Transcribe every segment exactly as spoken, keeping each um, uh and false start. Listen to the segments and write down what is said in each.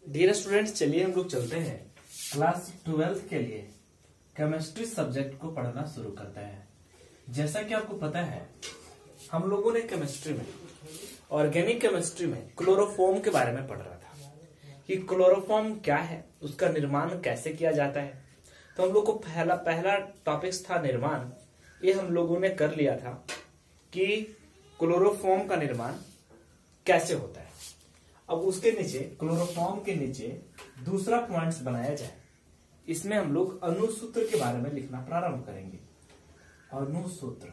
Dear students, चलिए हम लोग चलते हैं क्लास ट्वेल्थ के लिए केमिस्ट्री सब्जेक्ट को पढ़ना शुरू करते हैं। जैसा कि आपको पता है, हम लोगों ने केमिस्ट्री में ऑर्गेनिक केमिस्ट्री में क्लोरोफॉर्म के बारे में पढ़ रहा था कि क्लोरोफॉर्म क्या है, उसका निर्माण कैसे किया जाता है। तो हम लोग को पहला पहला टॉपिक्स था निर्माण। ये हम लोगों ने कर लिया था कि क्लोरोफॉर्म का निर्माण कैसे होता है। अब उसके नीचे क्लोरोफॉर्म के नीचे दूसरा पॉइंट्स बनाया जाए। इसमें हम लोग अणुसूत्र के बारे में लिखना प्रारंभ करेंगे। अणुसूत्र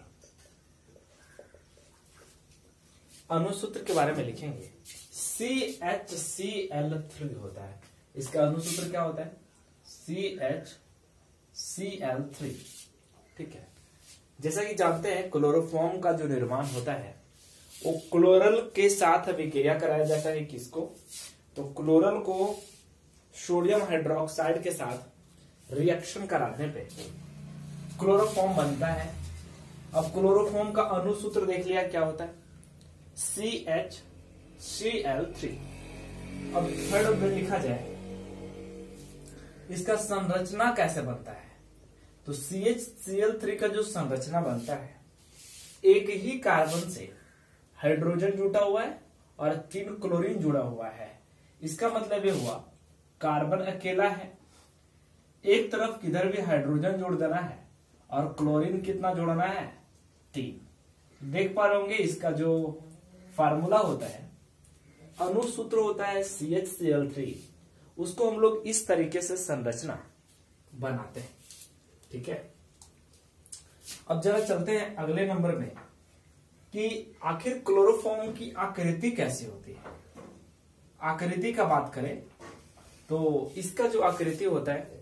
अणुसूत्र के बारे में लिखेंगे। C H C L three होता है। इसका अणुसूत्र क्या होता है? C H C L three. ठीक है। जैसा कि जानते हैं, क्लोरोफॉर्म का जो निर्माण होता है वो क्लोरल के साथ अभिक्रिया कराया जाता है। किसको? तो क्लोरल को सोडियम हाइड्रोक्साइड के साथ रिएक्शन कराने पे क्लोरोफॉर्म बनता है। अब क्लोरोफॉर्म का अणुसूत्र देख लिया, क्या होता है? C H C L three. अब थर्ड में लिखा जाए, इसका संरचना कैसे बनता है? तो C H C L three का जो संरचना बनता है, एक ही कार्बन से हाइड्रोजन जुड़ा हुआ है और तीन क्लोरीन जुड़ा हुआ है। इसका मतलब ये हुआ कार्बन अकेला है, एक तरफ किधर भी हाइड्रोजन जोड़ देना है और क्लोरीन कितना जोड़ना है? तीन। देख पा रहे होंगे इसका जो फार्मूला होता है, अणुसूत्र होता है C H C L three. उसको हम लोग इस तरीके से संरचना बनाते हैं। ठीक है। अब जरा चलते हैं अगले नंबर में कि आखिर क्लोरोफॉर्म की आकृति कैसी होती है। आकृति का बात करें तो इसका जो आकृति होता है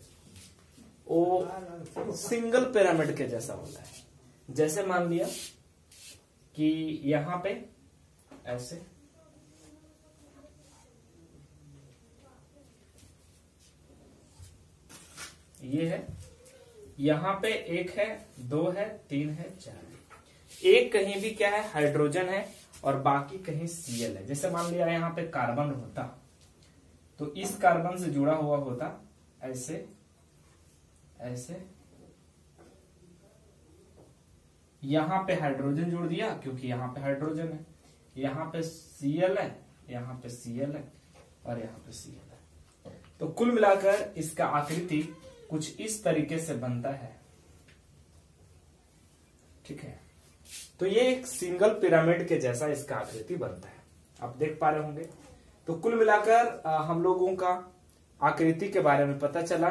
वो सिंगल पिरामिड के जैसा होता है। जैसे मान लिया कि यहां पे ऐसे, ये है, यहां पे एक है, दो है, तीन है, चार है। एक कहीं भी क्या है? हाइड्रोजन है और बाकी कहीं सीएल है। जैसे मान लिया यहां पे कार्बन होता तो इस कार्बन से जुड़ा हुआ होता ऐसे ऐसे, यहां पे हाइड्रोजन जोड़ दिया क्योंकि यहां पे हाइड्रोजन है, यहां पे सीएल है, यहां पे सीएल है और यहां पे सीएल है। तो कुल मिलाकर इसका आकृति कुछ इस तरीके से बनता है। ठीक है। तो ये एक सिंगल पिरामिड के जैसा इसका आकृति बनता है। आप देख पा रहे होंगे। तो कुल मिलाकर हम लोगों का आकृति के बारे में पता चला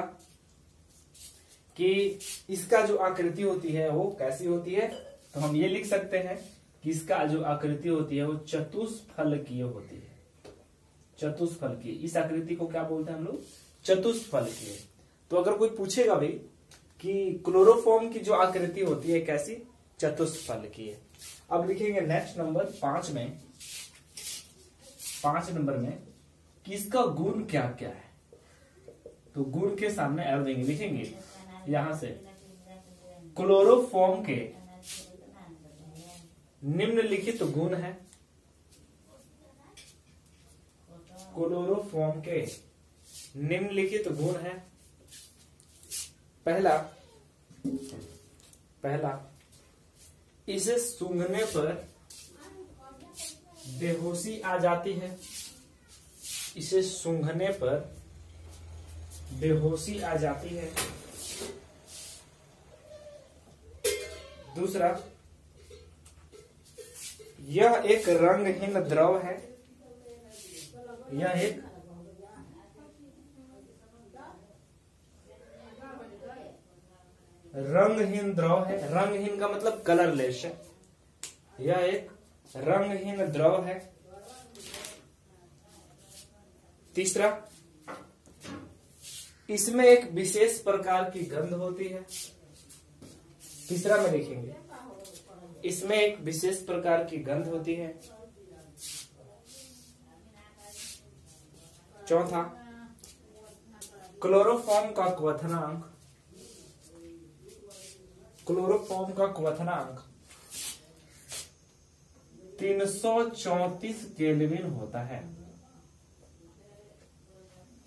कि इसका जो आकृति होती है वो कैसी होती है। तो हम ये लिख सकते हैं कि इसका जो आकृति होती है वो चतुष्फलकीय होती है। चतुष्फलकीय, इस आकृति को क्या बोलते हैं हम लोग? चतुष्फलकीय। तो अगर कोई पूछेगा भाई कि क्लोरोफॉर्म की जो आकृति होती है कैसी? चतुष्फलकीय। अब लिखेंगे नेक्स्ट नंबर पांच में, पांच नंबर में कि इसका गुण क्या क्या है। तो गुण के सामने एल देंगे, लिखेंगे यहां से क्लोरोफॉर्म के निम्नलिखित गुण है। क्लोरोफॉर्म के निम्नलिखित गुण है। पहला पहला इसे सूंघने पर बेहोशी आ जाती है। इसे सूंघने पर बेहोशी आ जाती है। दूसरा, यह एक रंगहीन द्रव है। यह एक रंगहीन द्रव है। रंगहीन का मतलब कलरलेस है। यह एक रंगहीन द्रव है। तीसरा, इसमें एक विशेष प्रकार की गंध होती है। तीसरा में लिखेंगे, इसमें एक विशेष प्रकार की गंध होती है। चौथा, क्लोरोफॉर्म का क्वथनांक क्लोरोफॉर्म का क्वथनांक तीन सौ चौंतीस केल्विन होता है।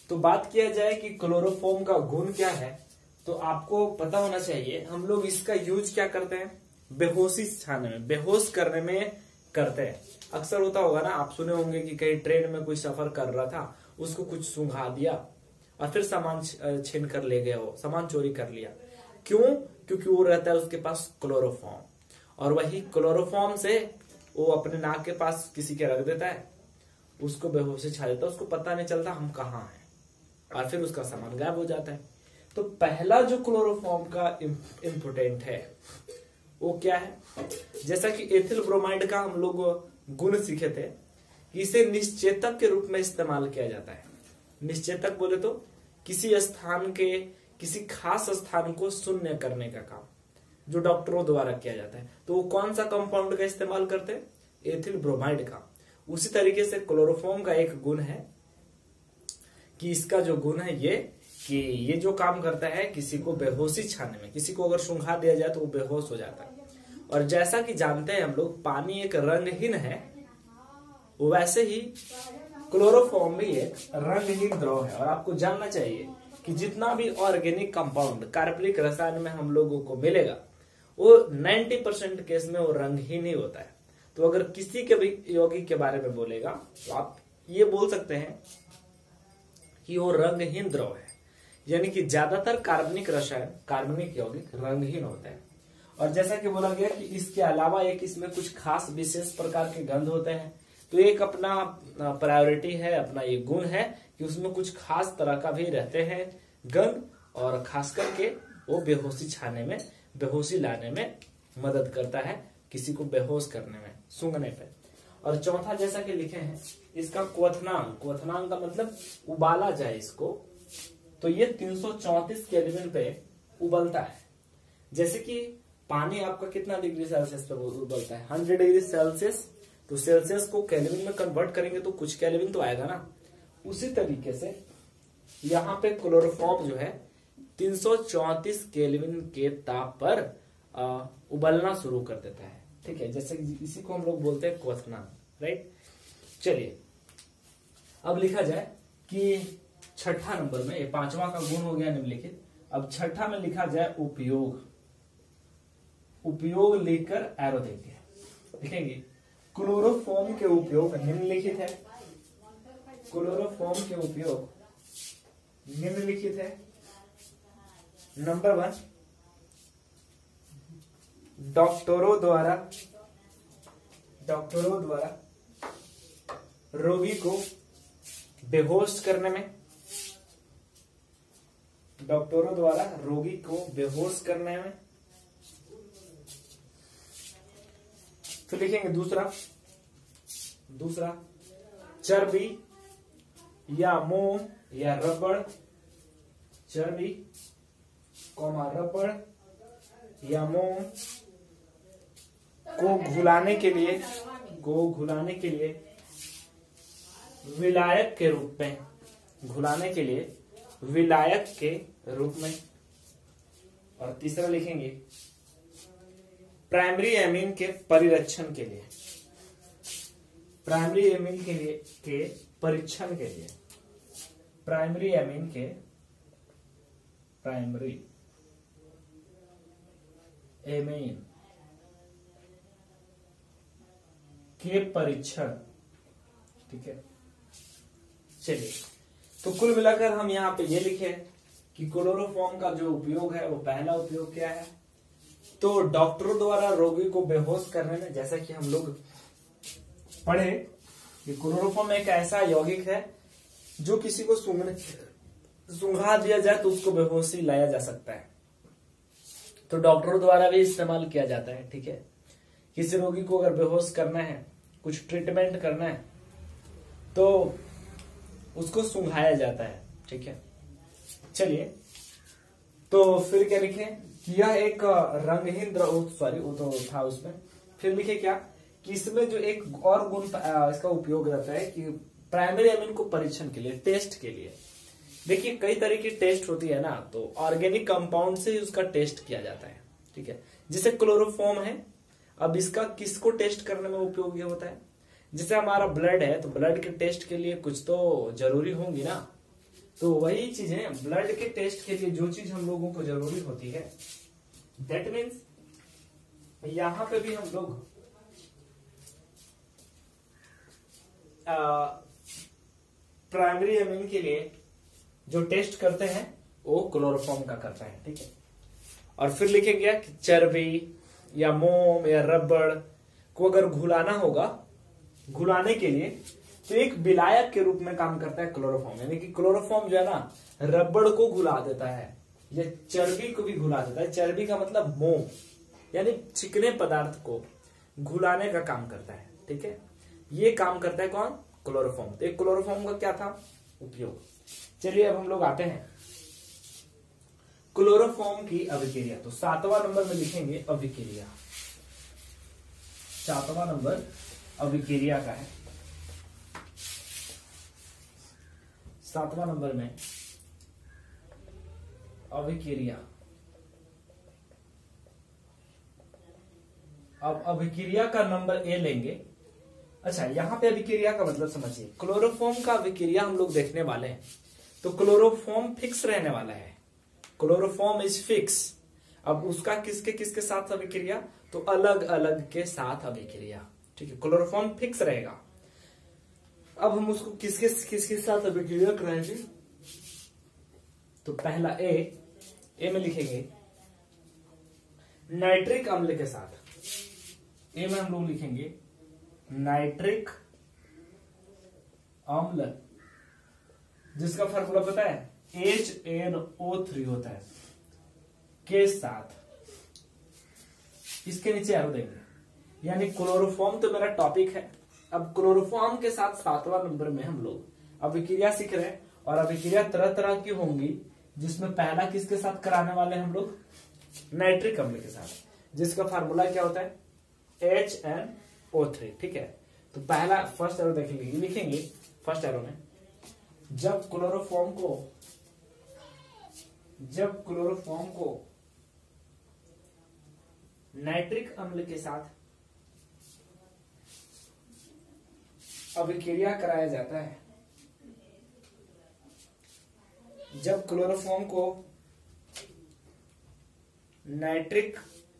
तो बात किया जाए कि क्लोरोफॉर्म का गुण क्या है, तो आपको पता होना चाहिए। हम लोग इसका यूज क्या करते हैं, बेहोशी छाने में, बेहोश करने में करते हैं। अक्सर होता होगा ना, आप सुने होंगे कि कहीं ट्रेन में कोई सफर कर रहा था, उसको कुछ सूंघा दिया और फिर सामान छीन कर ले गए, हो सामान चोरी कर लिया। क्यों? क्योंकि वो रहता है उसके पास क्लोरोफॉर्म, और वही क्लोरोफॉर्म से वो अपने नाक के पास किसी के रख देता है, उसको बेहोशी छा देता है, उसको पता नहीं चलता हम कहाँ हैं, और फिर उसका सामान गायब हो जाता है। तो पहला जो क्लोरोफॉर्म का इम्पोर्टेंट है वो क्या है, जैसा कि एथिल ब्रोमाइड का हम लोग गुण सीखे थे कि इसे निश्चेतक के रूप में इस्तेमाल किया जाता है। निश्चेतक बोले तो किसी स्थान के, किसी खास स्थान को शून्य करने का काम जो डॉक्टरों द्वारा किया जाता है। तो वो कौन सा कंपाउंड का इस्तेमाल करते हैं, एथिल ब्रोमाइड का। उसी तरीके से क्लोरोफॉर्म का एक गुण है कि इसका जो गुण है ये कि ये जो काम करता है किसी को बेहोशी छाने में, किसी को अगर सूंघा दिया जाए तो वो बेहोश हो जाता है। और जैसा कि जानते हैं हम लोग, पानी एक रंगहीन है, वैसे ही क्लोरोफॉर्म भी एक रंगहीन द्रव है। और आपको जानना चाहिए कि जितना भी ऑर्गेनिक कंपाउंड कार्बनिक रसायन में हम लोगों को मिलेगा वो नब्बे परसेंट केस में वो रंगहीन ही होता है। तो अगर किसी के भी यौगिक के बारे में बोलेगा तो आप ये बोल सकते हैं कि वो रंगहीन द्रव है, यानी कि ज्यादातर कार्बनिक रसायन, कार्बनिक यौगिक रंगहीन होते हैं। और जैसा कि बोला गया कि इसके अलावा एक इसमें कुछ खास विशेष प्रकार के गंध होते हैं। तो एक अपना प्रायोरिटी है, अपना ये गुण है कि उसमें कुछ खास तरह का भी रहते हैं गंध, और खास करके वो बेहोशी छाने में, बेहोशी लाने में मदद करता है, किसी को बेहोश करने में, सूंघने पे। और चौथा जैसा कि लिखे हैं इसका क्वथनांक, क्वथनांक का मतलब उबाला जाए इसको, तो ये तीन सौ चौंतीस केल्विन पे उबलता है। जैसे कि पानी आपका कितना डिग्री सेल्सियस पे उबलता है, हंड्रेड डिग्री सेल्सियस। तो सेल्सियस को केल्विन में कन्वर्ट करेंगे तो कुछ केल्विन तो आएगा ना। उसी तरीके से यहाँ पे क्लोरोफॉर्म जो है तीन सौ चौंतीस केल्विन के ताप पर आ, उबलना शुरू कर देता है। ठीक है, जैसे इसी को हम लोग बोलते हैं क्वथनांक, राइट। चलिए अब लिखा जाए कि छठा नंबर में, ये पांचवा का गुण हो गया निम्नलिखित। अब छठा में लिखा जाए उपयोग। उपयोग लिखकर एरो देंगे, देखेंगे क्लोरोफॉर्म के उपयोग निम्नलिखित है। क्लोरोफॉर्म के उपयोग निम्नलिखित है। नंबर वन, डॉक्टरों द्वारा डॉक्टरों द्वारा रोगी को बेहोश करने में, डॉक्टरों द्वारा रोगी को बेहोश करने में। तो लिखेंगे दूसरा, दूसरा चर्बी या मोम या रबड़, चर्बी कॉमा रबड़ या मोम को घुलाने के लिए, को घुलाने के लिए विलायक के रूप में, घुलाने के लिए विलायक के रूप में। और तीसरा लिखेंगे प्राइमरी एमीन के परिरक्षण के लिए, प्राइमरी एमीन के लिए के परीक्षण के लिए, प्राइमरी एमीन के, प्राइमरी एमीन के परीक्षण। ठीक है, चलिए तो कुल मिलाकर हम यहाँ पे ये लिखे कि क्लोरोफॉर्म का जो उपयोग है वो पहला उपयोग क्या है, तो डॉक्टरों द्वारा रोगी को बेहोश करने में। जैसा कि हम लोग पढ़े कि क्लोरोफॉर्म एक ऐसा यौगिक है जो किसी को सूंघने सूंघा दिया जाए तो उसको बेहोशी लाया जा सकता है, तो डॉक्टरों द्वारा भी इस्तेमाल किया जाता है। ठीक है, किसी रोगी को अगर बेहोश करना है, कुछ ट्रीटमेंट करना है, तो उसको सूंघाया जाता है। ठीक है, चलिए तो फिर क्या लिखे कि यह एक रंगहीन द्रव, सॉरी वो तो था उसमें। फिर लिखे क्या कि इसमें जो एक और गुण इसका उपयोग रहता है कि प्राइमरी एमीन को परीक्षण के लिए, टेस्ट के लिए। देखिए कई तरह की टेस्ट होती है ना, तो ऑर्गेनिक कंपाउंड से ही उसका टेस्ट किया जाता है। ठीक है, जैसे क्लोरोफॉर्म है, अब इसका किसको टेस्ट करने में उपयोगी होता है, जैसे हमारा ब्लड है तो ब्लड के टेस्ट के लिए कुछ तो जरूरी होंगी ना, तो वही चीजें ब्लड के टेस्ट के लिए जो चीज हम लोगों को जरूरी होती है, दैट मीन्स यहां पे भी हम लोग प्राइमरी एमिन के लिए जो टेस्ट करते हैं वो क्लोरोफॉर्म का करते हैं, ठीक है। और फिर लिखेंगे कि चर्बी या मोम या रबड़ को अगर घुलाना होगा, घुलाने के लिए तो एक विलायक के रूप में काम करता है क्लोरोफॉर्म, यानी कि क्लोरोफॉर्म जो है ना रबड़ को घुला देता है या चर्बी को भी घुला देता है। चर्बी का मतलब मोम, यानी चिकने पदार्थ को घुलाने का काम करता है, ठीक है। ये काम करता है कौन? क्लोरोफॉर्म। तो एक क्लोरोफॉर्म का क्या था उपयोग। चलिए अब हम लोग आते हैं क्लोरोफॉर्म की अभिक्रिया। तो सातवां नंबर में लिखेंगे अभिक्रिया। सातवां नंबर अभिक्रिया का है। सातवां नंबर में अभिक्रिया। अब अभिक्रिया का नंबर ए लेंगे। अच्छा, यहां पे अभिक्रिया का मतलब समझिए। क्लोरोफॉर्म का अभिक्रिया हम लोग देखने वाले हैं, तो क्लोरोफॉर्म फिक्स रहने वाला है। Chloroform is fix. अब उसका किसके किसके साथ अभिक्रिया? तो अलग अलग के साथ अभिक्रिया, ठीक है। क्लोरोफॉर्म फिक्स रहेगा। अब हम उसको किसके किसके साथ अभिक्रिया कराएंगे? तो पहला ए, ए में लिखेंगे नाइट्रिक अम्ल के साथ। ए में हम लोग लिखेंगे नाइट्रिक अम्ल, जिसका फार्मूला पता है एच एन ओ थ्री होता है, के साथ। इसके नीचे एरो देंगे, यानी क्लोरोफॉर्म तो मेरा टॉपिक है। अब क्लोरोफॉर्म के साथ सातवां नंबर में हम लोग अभिक्रिया सीख रहे हैं, और अभिक्रिया तरह तरह की होंगी, जिसमें पहला किसके साथ कराने वाले हम लोग? नाइट्रिक अम्ल के साथ, जिसका फार्मूला क्या होता है? एच एन ओ थ्री, ठीक है। तो पहला फर्स्ट एरो देखेंगे, लिखेंगे फर्स्ट एरो में जब क्लोरोफॉर्म को जब क्लोरोफॉर्म को नाइट्रिक अम्ल के साथ अभिक्रिया कराया जाता है, जब क्लोरोफॉर्म को नाइट्रिक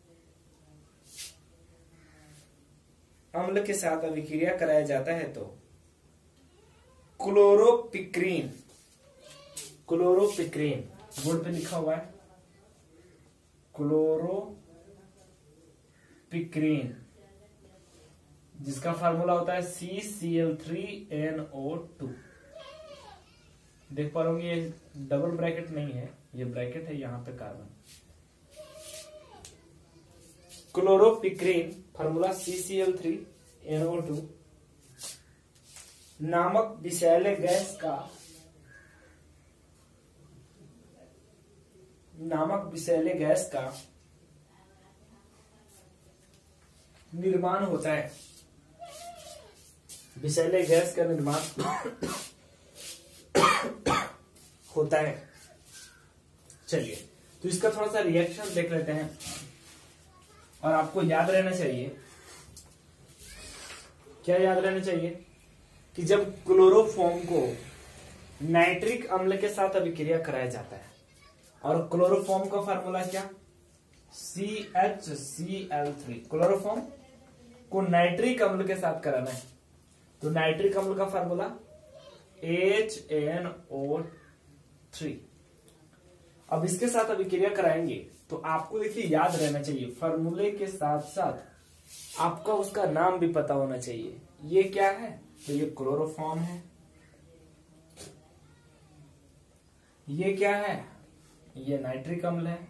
अम्ल के साथ अभिक्रिया कराया जाता है तो क्लोरोपिक्रीन, क्लोरोपिक्रीन बोर्ड पे लिखा हुआ है क्लोरोपिक्रीन, जिसका फार्मूला होता है C C L three N O two. देख पा रहे होंगे ये डबल ब्रैकेट नहीं है, ये ब्रैकेट है यहां पे carbon. Chloropicrin formula C C L three N O two नामक विषैले गैस का नामक विषैले गैस का निर्माण होता है। विषैले गैस का निर्माण होता है। चलिए, तो इसका थोड़ा सा रिएक्शन देख लेते हैं, और आपको याद रहना चाहिए, क्या याद रहना चाहिए कि जब क्लोरोफॉर्म को नाइट्रिक अम्ल के साथ अभिक्रिया कराया जाता है, और क्लोरोफॉर्म का फार्मूला क्या? C H C L three. Chloroform को नाइट्रिक अम्ल के साथ कराना है, तो नाइट्रिक अम्ल का formula H N O three. अब इसके साथ अभिक्रिया कराएंगे तो आपको देखिए याद रहना चाहिए, फार्मूले के साथ साथ आपका उसका नाम भी पता होना चाहिए। ये क्या है? तो ये क्लोरोफॉर्म है। ये क्या है? ये नाइट्रिक अम्ल है।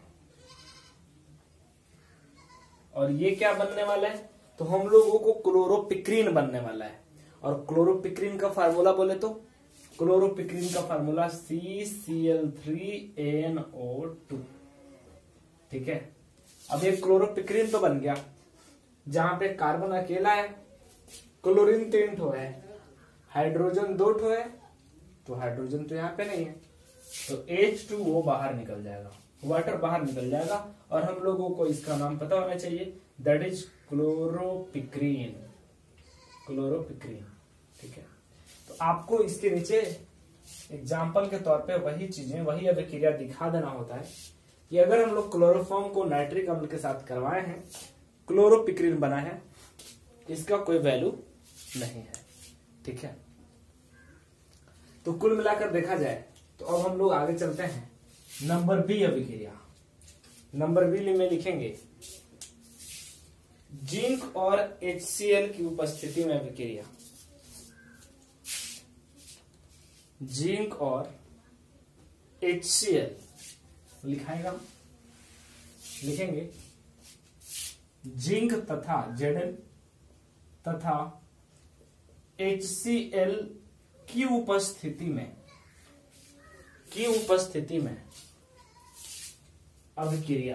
और ये क्या बनने वाला है? तो हम लोगों को क्लोरोपिक्रीन बनने वाला है। और क्लोरोपिक्रीन का फार्मूला बोले तो क्लोरोपिक्रीन का formula C C L three N O two, ठीक है। अब ये क्लोरोपिक्रीन तो बन गया, जहां पे कार्बन अकेला है, क्लोरीन तीन ठो है, हाइड्रोजन दो ठो है, तो हाइड्रोजन तो यहाँ पे नहीं है, तो एच टू ओ बाहर निकल जाएगा, वाटर बाहर निकल जाएगा। और हम लोगों को इसका नाम पता होना चाहिए, दैट इज क्लोरोपिक्रीन। क्लोरोपिक्रीन, ठीक है। तो आपको इसके नीचे एग्जाम्पल के तौर पे वही चीजें, वही अभिक्रिया दिखा देना होता है कि अगर हम लोग क्लोरोफॉर्म को नाइट्रिक अम्ल के साथ करवाए हैं, क्लोरोपिक्रिन बना है, इसका कोई वैल्यू नहीं है। ठीक है, तो कुल मिलाकर देखा जाए तो अब हम लोग आगे चलते हैं नंबर बी अभिक्रिया। नंबर बी में लिखेंगे जिंक और HCl की उपस्थिति में अभिक्रिया। जिंक और HCl लिखाएगा, लिखेंगे जिंक तथा Zn तथा HCl की उपस्थिति में की उपस्थिति में अभिक्रिया।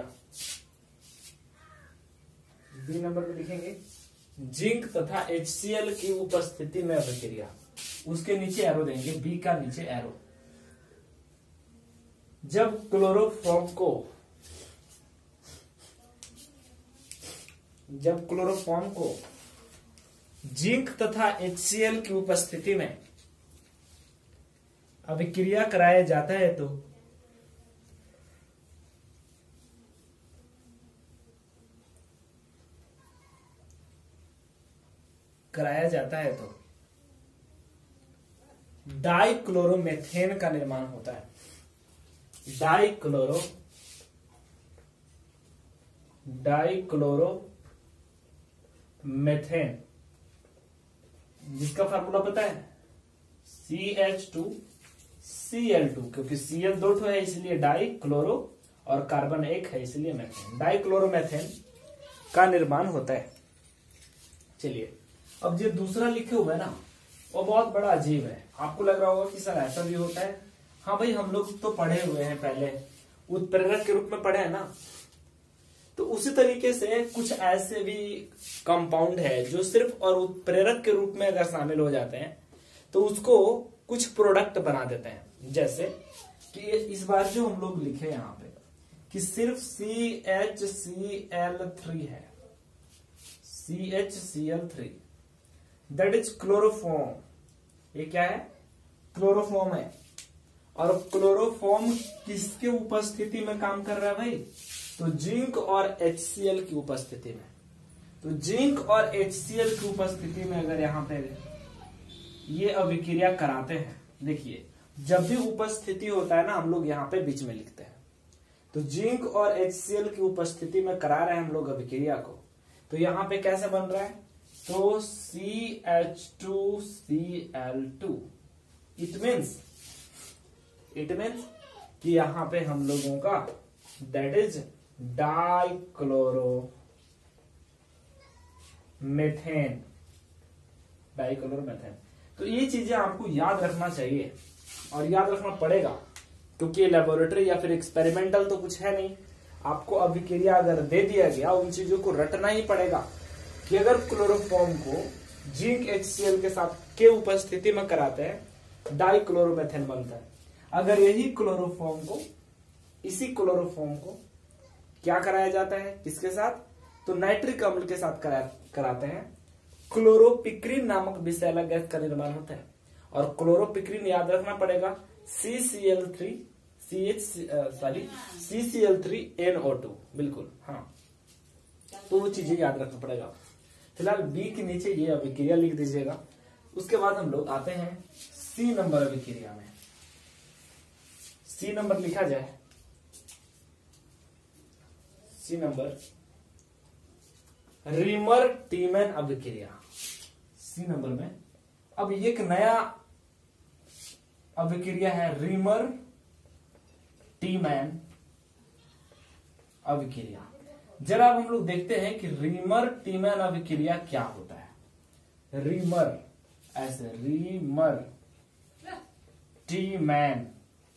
बी नंबर पे लिखेंगे जिंक तथा HCl की उपस्थिति में अभिक्रिया। उसके नीचे एरो देंगे, बी का नीचे एरो। जब क्लोरोफॉर्म को जब क्लोरोफॉर्म को जिंक तथा HCl की उपस्थिति में अभिक्रिया कराया जाता है तो कराया जाता है तो डाइक्लोरोमेथेन का निर्माण होता है। डाइक्लोरो डाइक्लोरो मेथेन, जिसका फार्मूला पता है C H two C L two, क्योंकि Cl दो ठो है इसलिए डाइक्लोरो और कार्बन एक है इसलिए मेथेन। डाइक्लोरोमेथेन का निर्माण होता है। चलिए, अब जो दूसरा लिखे हुए है ना, वो बहुत बड़ा अजीब है। आपको लग रहा होगा कि सर ऐसा भी होता है। हाँ भाई, हम लोग तो पढ़े हुए हैं, पहले उत्प्रेरक के रूप में पढ़े हैं ना। तो उसी तरीके से कुछ ऐसे भी कंपाउंड है जो सिर्फ और उत्प्रेरक के रूप में अगर शामिल हो जाते हैं तो उसको कुछ प्रोडक्ट बना देते हैं। जैसे कि इस बार जो हम लोग लिखे यहाँ पे कि सिर्फ C H C L three है, C H C L three, that is chloroform. ये क्या है? क्लोरोफॉर्म है। और क्लोरोफॉर्म किसके उपस्थिति में काम कर रहा है भाई? तो जिंक और HCl की उपस्थिति में। तो जिंक और HCl की उपस्थिति में अगर यहां पे ये अभिक्रिया कराते हैं, देखिए जब भी उपस्थिति होता है ना, हम लोग यहाँ पे बीच में लिखते हैं। तो जिंक और HCl की उपस्थिति में करा रहे हैं हम लोग अभिक्रिया को, तो यहाँ पे कैसे बन रहा है? तो C H two C L two. It means it means कि यहां पे हम लोगों का that is dichloromethane, dichloromethane. तो ये चीजें आपको याद रखना चाहिए और याद रखना पड़ेगा, क्योंकि लेबोरेटरी या फिर एक्सपेरिमेंटल तो कुछ है नहीं। आपको अभिक्रिया अगर दे दिया गया, उन चीजों को रटना ही पड़ेगा कि अगर क्लोरोफॉर्म को जिंक HCl के साथ के उपस्थिति में कराते हैं, डाइक्लोरोमेथेन बनता है। अगर यही क्लोरोफॉर्म को इसी क्लोरोफॉर्म को क्या कराया जाता है? किसके साथ? तो नाइट्रिक अम्ल के साथ करा, कराते हैं। क्लोरोपिक्रिन नामक विषैला गैस का निर्माण होता है। और क्लोरोपिक्रिन याद रखना पड़ेगा C C L three C H sorry C C L three N O two. बिल्कुल, हाँ, तो वो चीजें याद रखना पड़ेगा। फिलहाल बी के नीचे ये अभिक्रिया लिख दीजिएगा। उसके बाद हम लोग आते हैं सी नंबर अभिक्रिया में। सी नंबर लिखा जाए, सी नंबर रीमर टीमैन अभिक्रिया। सी नंबर में अब ये एक नया अभिक्रिया है, रीमर टीमैन अभिक्रिया। जरा अब हम लोग देखते हैं कि रीमर टीमैन अभिक्रिया क्या होता है। रीमर, ऐसे रीमर टीमैन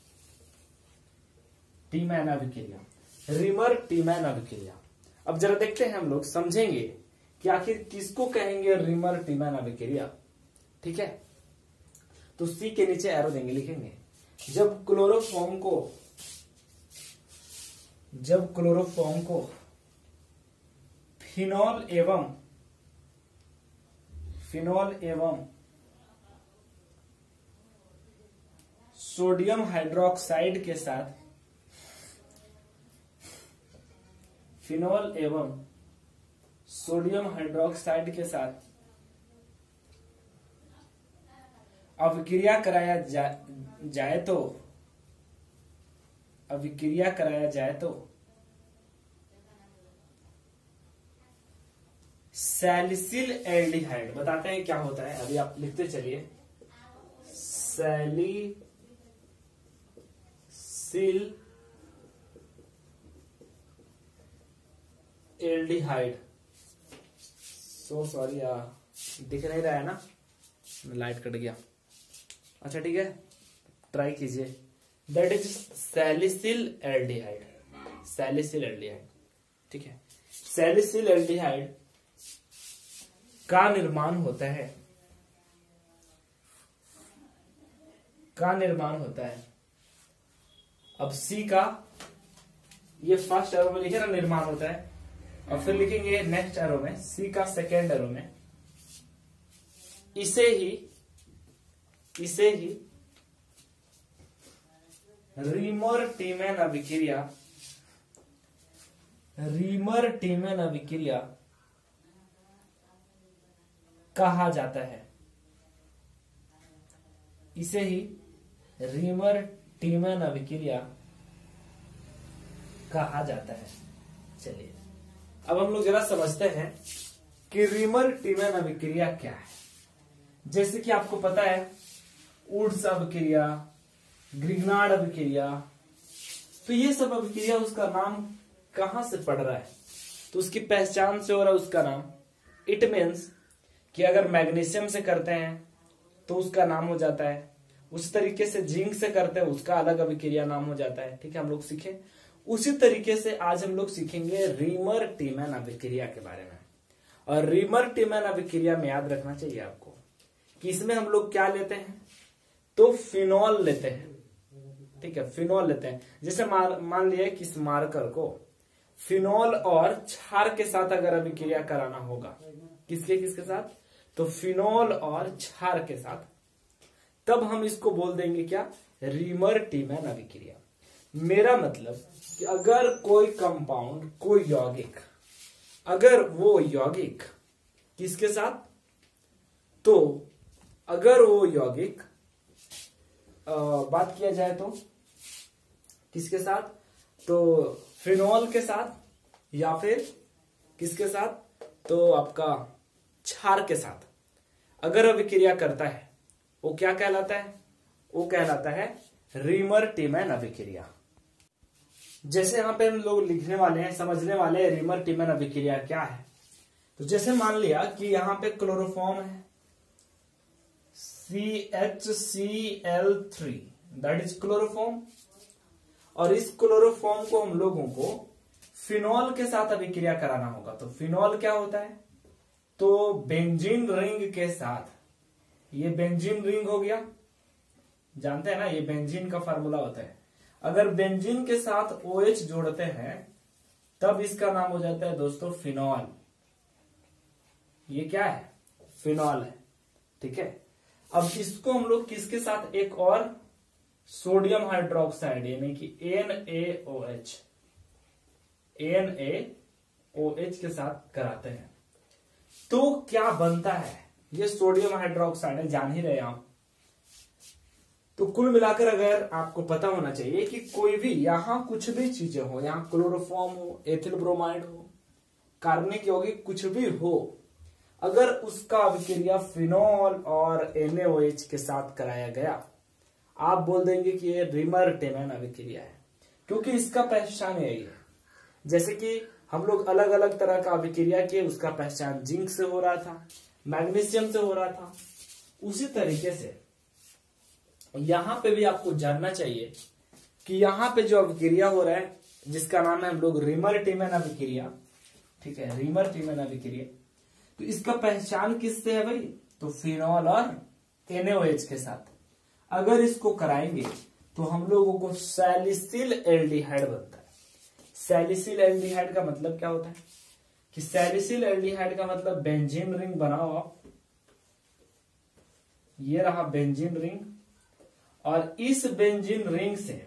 टीमैन अभिक्रिया, रीमर टीमैन अभिक्रिया। अब जरा देखते हैं, हम लोग समझेंगे कि आखिर किसको कहेंगे रीमर टीमैन अभिक्रिया। ठीक है, तो सी के नीचे एरो देंगे, लिखेंगे जब क्लोरोफॉर्म को जब क्लोरोफॉर्म को फिनॉल एवं फिनॉल एवं सोडियम हाइड्रोक्साइड के साथ फिनॉल एवं सोडियम हाइड्रोक्साइड के साथ अभिक्रिया कराया जा, जाए तो अभिक्रिया कराया जाए तो सैलिसिल एल्डिहाइड, बताते हैं क्या होता है, अभी आप लिखते चलिए। सैलिसिल एल्डिहाइड, सो सॉरी यार दिख नहीं रहा है ना, लाइट कट गया। अच्छा ठीक है, ट्राई कीजिए। That is salicylaldehyde, salicylaldehyde, ठीक है। सैलिसिल एल्डिहाइड का निर्माण होता है का निर्माण होता है अब सी का, ये फर्स्ट एरो में लिखे ना निर्माण होता है, और फिर लिखेंगे नेक्स्ट एरो में सी का सेकेंड एरो में, इसे ही इसे ही रीमर टीमैन अभिक्रिया रीमर टीमैन अभिक्रिया कहा जाता है। इसे ही रीमर टीमैन अभिक्रिया कहा जाता है। चलिए अब हम लोग जरा समझते हैं कि रीमर टीमैन अभिक्रिया क्या है। जैसे कि आपको पता है वुड्स अभिक्रिया, ग्रिग्नार्ड अभिक्रिया, तो ये सब अभिक्रिया उसका नाम कहां से पड़ रहा है, तो उसकी पहचान से हो रहा है उसका नाम। इट मीन्स कि अगर मैग्नीशियम से करते हैं तो उसका नाम हो जाता है, उस तरीके से जिंक से करते हैं उसका अलग अभिक्रिया नाम हो जाता है। ठीक है, हम लोग सीखे उसी तरीके से आज हम लोग सीखेंगे रीमर टीमैन अभिक्रिया के बारे में। और रीमर टीमैन अभिक्रिया में याद रखना चाहिए आपको कि इसमें हम लोग क्या लेते हैं, तो फिनॉल लेते हैं। ठीक है, फिनॉल लेते हैं। जैसे मान लिया कि इस मार्कर को फिनॉल और क्षार के साथ अगर अभिक्रिया कराना होगा, किसके किसके साथ, तो फिनॉल और क्षार के साथ, तब हम इसको बोल देंगे क्या, रीमर टीमैन अभिक्रिया। मेरा मतलब कि अगर कोई कंपाउंड, कोई यौगिक, अगर वो यौगिक किसके साथ, तो अगर वो यौगिक बात किया जाए तो किसके साथ, तो फिनॉल के साथ या फिर किसके साथ, तो आपका क्षार के साथ अगर अभिक्रिया करता है वो क्या कहलाता है, वो कहलाता है रीमर टीमैन अभिक्रिया। जैसे यहां पे हम लोग लिखने वाले हैं, समझने वाले हैं रीमर टीमैन अभिक्रिया क्या है। तो जैसे मान लिया कि यहां पे क्लोरोफॉर्म है C H C L three, that is chloroform, और इस क्लोरोफॉर्म को हम लोगों को फिनॉल के साथ अभिक्रिया कराना होगा। तो फिनॉल क्या होता है, तो बेंजीन रिंग के साथ, ये बेंजीन रिंग हो गया, जानते हैं ना, ये बेंजीन का फार्मूला होता है। अगर बेंजीन के साथ OH जोड़ते हैं तब इसका नाम हो जाता है दोस्तों फिनॉल। ये क्या है, फिनॉल है। ठीक है, अब इसको हम लोग किसके साथ, एक और सोडियम हाइड्रोक्साइड यानी कि N A O H N A O H के साथ कराते हैं, तो क्या बनता है, ये सोडियम हाइड्रोक्साइड है, जान ही रहे आप। तो कुल मिलाकर अगर आपको पता होना चाहिए कि कोई भी यहां कुछ भी चीजें हो, यहां क्लोरोफॉर्म हो, एथिल ब्रोमाइड हो, कार्बनिक यौगिक कुछ भी हो, अगर उसका अभिक्रिया फिनॉल और एन ए ओ एच के साथ कराया गया, आप बोल देंगे कि ये रीमर टीमैन अभिक्रिया है, क्योंकि इसका पहचान यही है। जैसे कि हम लोग अलग अलग तरह का अभिक्रिया किए, उसका पहचान जिंक से हो रहा था, मैग्नीशियम से हो रहा था, उसी तरीके से यहां पे भी आपको जानना चाहिए कि यहां पे जो अभिक्रिया हो रहा है जिसका नाम है हम लोग रीमर टीमैन अभिक्रिया, ठीक है, रीमर टीमैन अभिक्रिया, तो इसका पहचान किससे है भाई, तो फिनॉल और एन ए ओ एच के साथ अगर इसको कराएंगे तो हम लोगों को सैलिसिल एल्डिहाइड बनता है। सैलिसिल एल्डिहाइड का मतलब क्या होता है कि सैलिसिल एल्डिहाइड का मतलब बेंजीन रिंग बनाओ आप, ये रहा बेंजीन रिंग, और इस बेंजीन रिंग से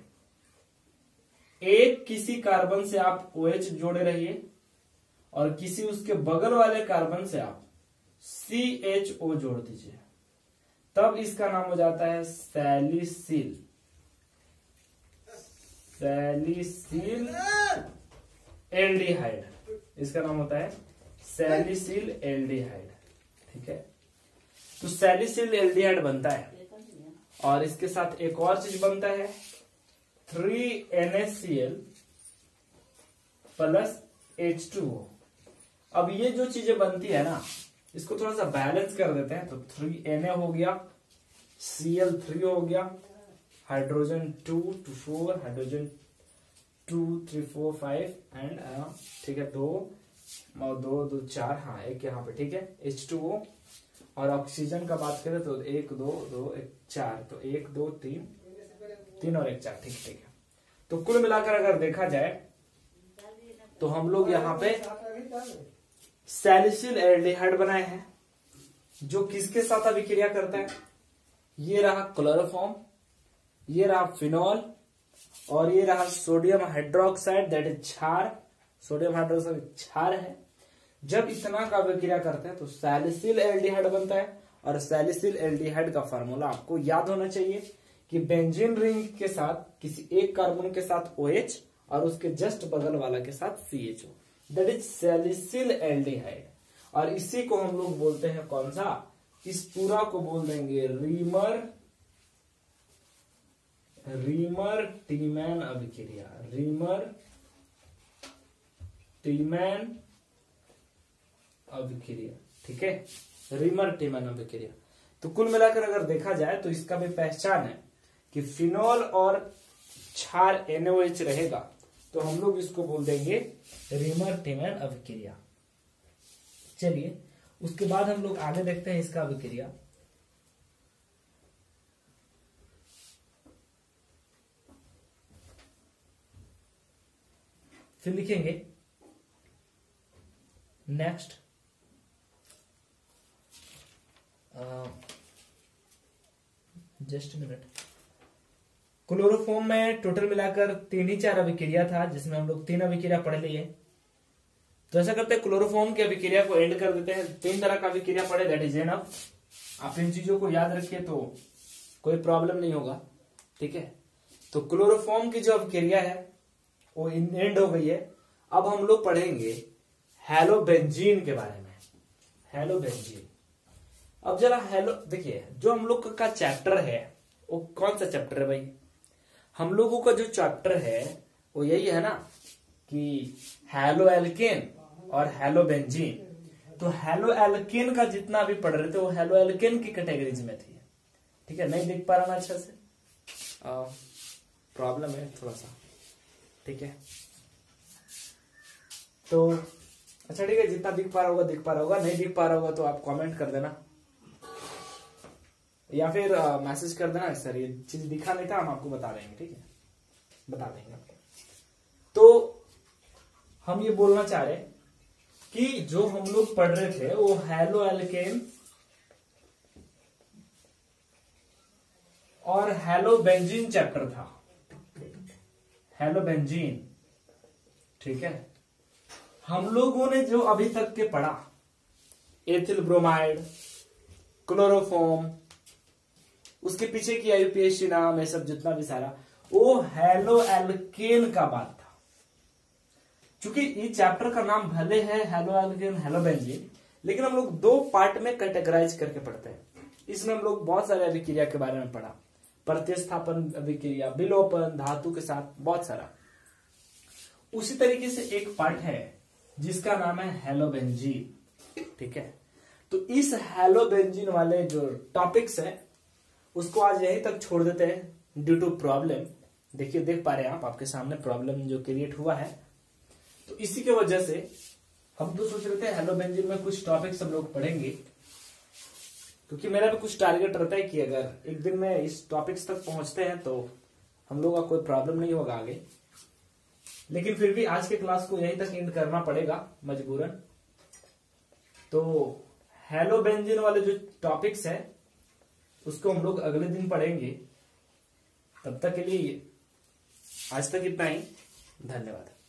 एक किसी कार्बन से आप OH जोड़े रहिए और किसी उसके बगल वाले कार्बन से आप सी एच ओ जोड़ दीजिए, तब इसका नाम हो जाता है सैलिसिल सैलिसिल एल्डिहाइड। इसका नाम होता है सैलिसिल एल्डिहाइड। ठीक है, तो सैलिसिल एल्डिहाइड बनता है और इसके साथ एक और चीज बनता है three N H C L plus H two O. अब ये जो चीजें बनती है ना, इसको थोड़ा सा बैलेंस कर देते हैं। तो थ्री एन ए हो गया, सी एल थ्री हो गया, hydrogen two two four, hydrogen two three four five and ठीक है दो और दो दो चार, हाँ एक यहाँ पे। ठीक है, एच टू ओ। और ऑक्सीजन का बात करें तो एक दो दो एक चार, तो एक दो तीन तीन और एक चार। ठीक ठीक है, तो कुल मिलाकर अगर देखा जाए तो हम लोग यहाँ पे सैलिसिल एल्डिहाइड बनाए हैं जो किसके साथ अभिक्रिया करता है। ये रहा क्लोरोफॉर्म, ये रहा फिनॉल और ये रहा सोडियम हाइड्रोक्साइड, दैट इज क्षार। सोडियम हाइड्रोक्साइड क्षार है। जब इतना का अभिक्रिया करते हैं तो सैलिसिल एल्डिहाइड बनता है। और सैलिसिल एल्डिहाइड का फार्मूला आपको याद होना चाहिए कि बेंजीन रिंग के साथ किसी एक कार्बन के साथ OH और उसके जस्ट बगल वाला के साथ C H O, that is salicylaldehyde. और इसी को हम लोग बोलते हैं कौन सा, इस पूरा को बोल देंगे रीमर रीमर टीमैन अभिक्रिया। रीमर टीमैन अभिक्रिया। ठीक है, रीमर टीमैन अभिक्रिया। तो कुल मिलाकर अगर देखा जाए तो इसका भी पहचान है कि फिनॉल और क्षार एन ओ एच रहेगा तो हम लोग इसको बोल देंगे रीमर टीमैन अभिक्रिया। चलिए उसके बाद हम लोग आगे देखते हैं इसका अभिक्रिया। फिर लिखेंगे नेक्स्ट जस्ट मिनट। क्लोरोफॉर्म में टोटल मिलाकर तीन ही चार अभिक्रिया था जिसमें हम लोग तीन अभिक्रिया पढ़ लिए। तो ऐसा करते हैं क्लोरोफॉर्म की अभिक्रिया को एंड कर देते हैं। तीन तरह का अभिक्रिया पढ़े, दैट इज एनफ। आप इन चीजों को याद रखिए तो कोई प्रॉब्लम नहीं होगा। ठीक है, तो क्लोरोफॉर्म की जो अभिक्रिया है वो एंड हो गई है। अब हम लोग पढ़ेंगे हेलोबेंजीन के बारे में। हेलोबेंजीन, अब जरा हेलो देखिए, जो हम लोग का चैप्टर है वो कौन सा चैप्टर है भाई? हम लोगों का जो चैप्टर है वो यही है ना कि हेलो एल्केन और हेलोबेंजीन। तो हेलो एल्केन का जितना भी पढ़ रहे थे वो हेलो एल्केन की कैटेगरीज में थी। ठीक है, नहीं देख पा रहा ना अच्छा से, प्रॉब्लम है थोड़ा सा। ठीक है, तो अच्छा ठीक है, जितना दिख पा रहा होगा दिख पा रहा होगा, नहीं दिख पा रहा होगा तो आप कमेंट कर देना या फिर मैसेज कर देना, सर ये चीज दिखा नहीं था, हम आपको बता देंगे। ठीक है, बता देंगे आपको। तो हम ये बोलना चाह रहे कि जो हम लोग पढ़ रहे थे वो हेलो एल्केन और हेलो बेंजीन चैप्टर था। हेलो बेंजीन, ठीक है। हम लोगों ने जो अभी तक के पढ़ा, एथिल ब्रोमाइड, क्लोरोफॉर्म, उसके पीछे की आईयूपीएसी नाम, ये सब जितना भी सारा, वो हेलो एल्केन का बात था। क्योंकि इस चैप्टर का नाम भले है हेलो एल्केन हेलो बेंजीन, लेकिन हम लोग दो पार्ट में कैटेगराइज करके पढ़ते हैं। इसमें हम लोग बहुत सारे अभिक्रिया के बारे में पढ़ा, प्रतिस्थापन अभिक्रिया, विलोपन, धातु के साथ बहुत सारा। उसी तरीके से एक पार्ट है जिसका नाम है हेलोबेंजीन। ठीक है, तो इस हेलोबेंजीन वाले जो टॉपिक्स है उसको आज यहीं तक छोड़ देते हैं ड्यू टू प्रॉब्लम। देखिए, देख पा रहे हैं आप, आपके सामने प्रॉब्लम जो क्रिएट हुआ है। तो इसी की वजह से हम तो सोच रहे थे हेलोबेंजीन में कुछ टॉपिक्स हम लोग पढ़ेंगे, क्योंकि मेरा भी कुछ टारगेट रहता है कि अगर एक दिन में इस टॉपिक्स तक पहुंचते हैं तो हम लोग का कोई प्रॉब्लम नहीं होगा आगे। लेकिन फिर भी आज के क्लास को यहीं तक एंड करना पड़ेगा मजबूरन। तो हेलोबेंजीन वाले जो टॉपिक्स है उसको हम लोग अगले दिन पढ़ेंगे। तब तक के लिए आज तक इतना ही। धन्यवाद।